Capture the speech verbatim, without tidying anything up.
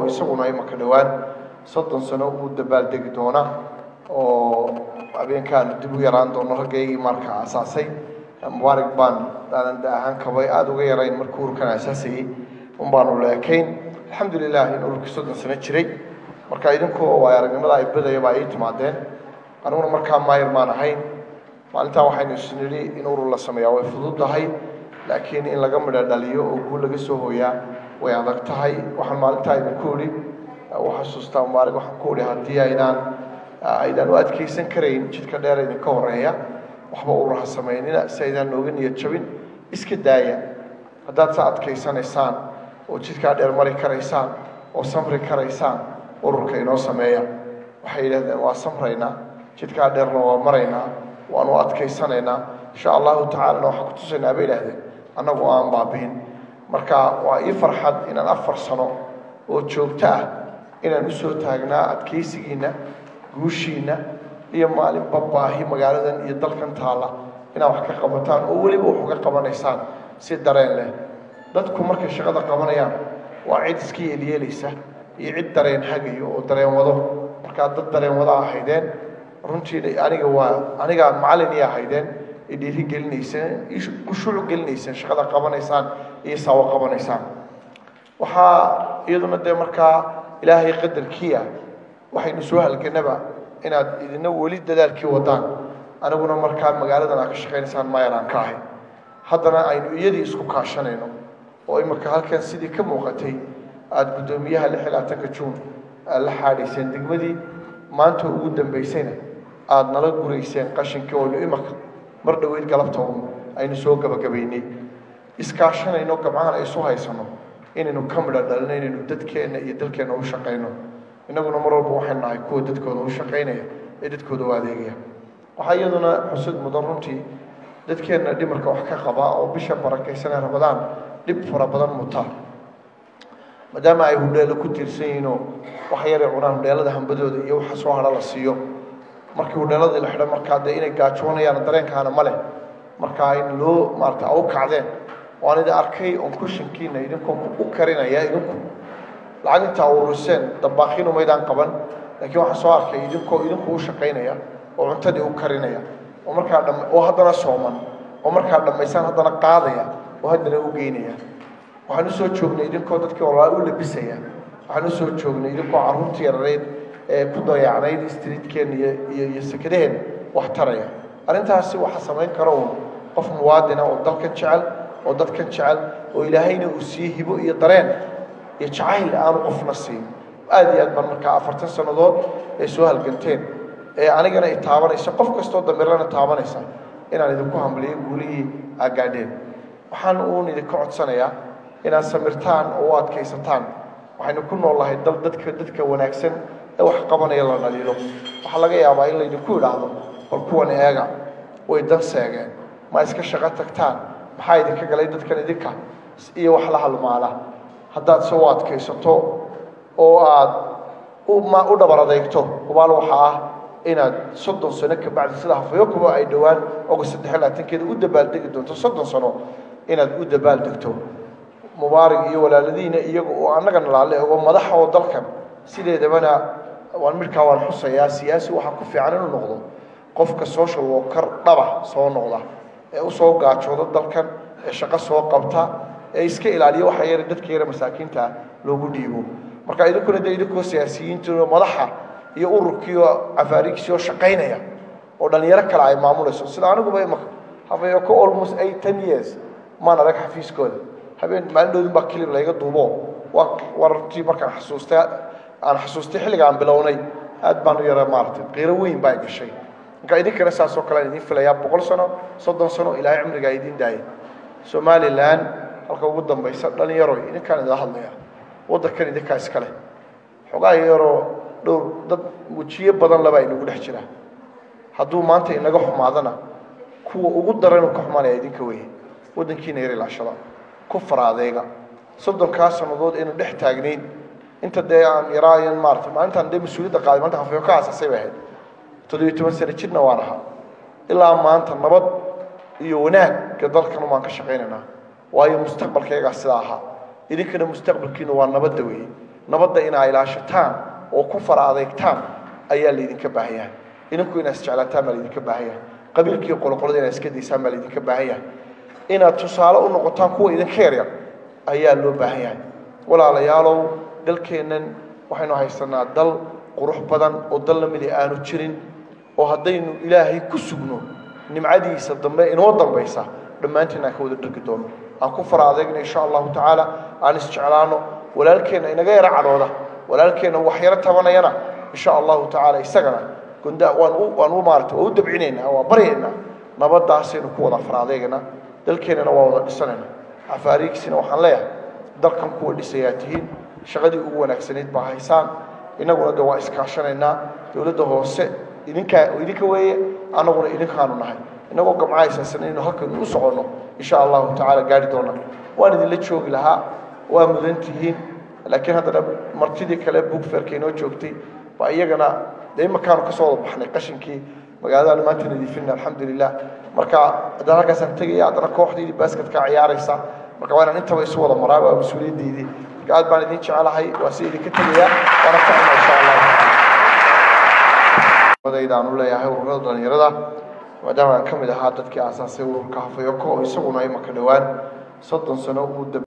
isaguna ay maka dhawaan soddon sano uu dabaaldegi doona oo habeenkan dib u yaraan doono raggaygii markaa asaasay mubaarak baan daadan ahaan kabay aad uga yarayn markuu urkan asaasayay un baanu leekayn alxamdulilah in ururkii soddon sano jiray marka idinkoo waa aragnimada ay badaya baa ii timaadeen aniguna markaa maayir maan ahayn maalintaa waxaynu isnidhi in urur la sameeyaa way fududahay laakiin in laga midho dhaliyo oo guul laga soo hooyaa way adag tahay waxaan maalintaa idinku idhi u xasuustaa mubaarak waxaan ku idhi haddii aydaan aydaan u adkaysan karayn jidka dheer idinka horeeya waxba urur ha samaynina si aydaan nooga niyad jabin iska daaya haddaad sa adkaysanaysaan oo jidkaa dheer mari karaysaan oo samri karaysaan ururka inoo sameeya waxay yidhahdeen waa samraynaa jidkaa dheerna waa maraynaa waanu adkaysanaynaa insha allahu tacaalana waxaan ku tusaynaa bay idhahdeen annagu aan baabihin marka waa ii farxad inaan afar sano oo joogto ah inaan usoo taagnaa adkaysigiinna guushiinna iyo maalinba baahi magaaladan iyo dalkan taalla inaad wax ka qabataan oo weliba wax uga qabanaysaan si dareen leh dadku markay shaqada qabanayaan waa cid iska yeelyeelaysa iyo cid dareen hagayo oo dareen wado markaa dad dareen wada ahaydeen runtii aniga waa aniga macallin iyo ahaydeen ee dhiiri gelinaysaan ku shucuur gelinaysaan shaqada qabanaysaan iyo sawa qabanaysaan waxaa iyaduna dee markaa ilaahay qadarkiia waxaynu soo halganaba inaad idina weli dadaalkii wadaan aniguna markaa magaaladan aad ka shaqaynaysaan maayaraan ka ahay haddana aynu iyadii isku kaashanayno oo imika halkan sidii ka muuqatay aada guddoomiyaha lix iyo labaatanka juun aad la xaadhayseen degmadii maanta ugu dambaysayna aada nala gurayseen qashinkii oynu imika mar dhoweyd galabta un aynu soo gabagabaynay iskaashanayno gabcahan ay isu haysano inaynu ka midho dhalino inaynu dadkeenna iyo dalkeenna u shaqayno innaguna mar walba waxaynu nahay kuwa dadkooda u shaqaynaya ee dadkooda u adeegaya waxaa iyaduna xusud mudan runtii dadkeenna dhimarka wax ka qabaa oo bisha barakaysanee ramadaan dhib fara badan muta maadaama ay hudheelo ku tiirsan yihiinoo wax yaray cunaan hudheelada hambadooda iyo waxa soo hadha la siiyo markii hudheeladii la xidho markaa dee inay gaajoonayaan dareenkaana ma leh markaa in loo maarata u kacdeen waan idin arkay oon kushinkiina idinkoo u karinaya idinku lacag intaa ururiseen dabaaqiinu maydaan qaban laakiin waxaan soo arkay idinkoo idinku u shaqaynaya oo cuntadii u karinaya oo markaa dham oo haddana sooman oo markaa dhammaysaan haddana qaadaya oo haddana u geynaya waxaan usoo joognay idinkoo dadkii olaa u labisaya waxaan usoo joognay idinkoo carruurtii yarareyd ee ku dayacnayd streetkeen iyo iyo iyo sakadaheen wax taraya arrintaasi waxa samayn karo uun qof muwaadina oo dalkan jecel oo dadkan jecel oo ilaahayna uu sii hibo iyo dareen iyo jacayl aanu qofna siin aad iyo aad baan markaa afartan sannadood ay soo halganteen ee anigana i taabanaysa qof kastoo damirana taabanaysa inaan idinku hamliyo guulihii aa gaadheen waxaan uun idinka codsanayaa inaad samirtaan oo u adkaysataan waxaynu ku noolahay dal dadka dadka wanaagsan ee wax qabanaya la dhaliilo waxaa laga yaabaa in laydinku idhaahdo bal kuwan eega way dan seegeen ma iska shaqo tagtaan maxaa idinka galay dadkan idinka iyo wax la halmaala haddaad soo adkaysato oo aad u dhabar adeegto hubaal waxaa ah inaad soddon sano ka bacdi sida hafayo kuba ay dhowaan oga saddex iyo labaatankeeda u dabaaldegi doonto soddon sano inaad u dabaaldegto mubaarak iyo walaaladiina iyaga oo annagana laale oo madaxa oo dalkan sideedabana waan midkaa waan xusayaa siyaasi waxaa ku fiican inuu noqdo qofka social worker dhaba soo noqda ee usoo gaajooda dalkan ee shaqo soo qabta ee iska ilaaliya waxa yar dadka yar masaakiinta loogu dhiibo marka idinkuna dee idinkoo siyaasiyiinta madaxa iyo ururkii oo afaariigsi oo shaqaynaya oo dhalinyaro kale ay maamulayso sida aniguba imaka habeeyo ka almost eight ten years maan arag xafiiskooda habeen maalin dhoodin baa kilib layga duubo waa warartii markaan xasuustay aan xasuustay xilliga aan bilownay aad baan u yara maartay qiiro weyn baa gashay marka idinkana saasoo kale idin filayaa boqol sano soddon sano ilaahay cimrigaa idin daayay somaliland halka ugu dambaysa dhalinyaro idinkaan idila hadlaya waddankan idinkaa iskale xogaa yaroo dhowr dad wejiyo badan laba inagu dhex jira hadduu maanta inaga xumaadana kuwa ugu daran ka xumaanaya idinka weeye waddankiina yar ilaashada ku faraadeega soddonkaa sannadood aynu dhex taagnayn inta dee aan yaraayan maarata maalintaan dee mas-uuliyadda qaaday maanta hafayo ka aasasay bay ahayd toddobiyo toban sano jirna waan ahaa ilaa maanta nabad iyo wanaagga dalkan waan ka shaqaynaynaa waayo mustaqbalkaygaa sidaa ahaa idinkana mustaqbalkiina waa nabadda weeye nabadda inaa ilaashataan oo ku fara adeegtaan ayaa laydinka baahan yahay idinku inaad isjeclaataan baa laydinka baahan yahay qabiilkii qoloqolada inaad iska daysaan baa laydinka baahan yahay inaad tusaale u noqotaan kuwa idinka yaryar ayaa loo baahan yahay walaalayaalow dalkeennan waxaynu haysanaa dal qurux badan oo dal la midi aanu jirin oo haddaynu ilaahay ku sugno nimcadiisa dambe inoo dambaysa dhammaantiin aan ka wada dhargi doono aan ku fara adeegna insha allahu tacaala aan isjeclaano walaalkeenna inaga yara cadhooda walaalkeenna wax yaro tabanayana insha allahu tacaala isagana gonda waan u waan u maartay oo u dabcinaynaa waa baryaynaa nabadaasaynu ku wada fara adeegna dalkeennana waa wada dhisanaynaa afaariigsina waxaan leeyahay dalkan kuwa dhisayaa tihiin shaqadii ugu wanaagsanayd baa haysaan inaguna de waa iskaashanaynaa dowladda hoose idinkaa idinka weeye anaguna idinkaanu nahay inagoo gamca haysansanayno halkaynu u soconno insha allahu tacaala gaari doona waan idinla joogi lahaa waa mudan tihiin laakiin haddana martidii kale buugferka inoo joogtay baa iyagana dee imakaanu ka soo wada baxnay qashinkii magaalada maanta nadiifina alxamdulilah marka haddana halkaasaan tegaya haddana kooxdiidii basketkaa ciyaaraysa marka waa inaan intaba isu wada maraa waa mas-uuliyaddeydii marka aad baan idin jecelahay waa si idinka tegayaa waana kacina insha allah aan u leeyahay ururada dhalinyarada maadaama aan ka mid ahaa dadkii aasaasay ururka hafayoko oo isaguna imaka dhowaan soddon sano uu